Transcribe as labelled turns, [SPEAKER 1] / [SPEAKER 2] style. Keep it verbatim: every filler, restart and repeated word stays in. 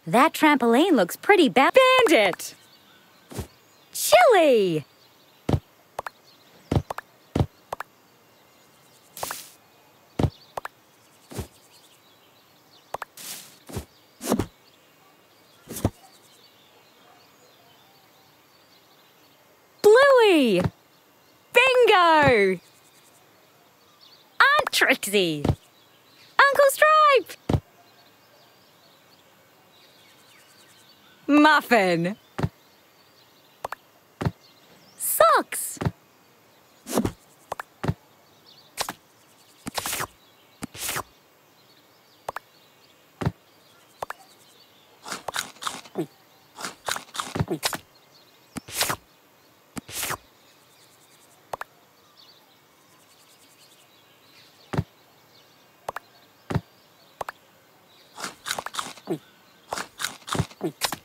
[SPEAKER 1] That trampoline looks pretty bad.
[SPEAKER 2] Bandit!
[SPEAKER 1] Chili!
[SPEAKER 2] Bluey! Bingo!
[SPEAKER 1] Aunt Trixie! Uncle Stripe!
[SPEAKER 2] Muffin!
[SPEAKER 1] Socks!
[SPEAKER 3] Thank you.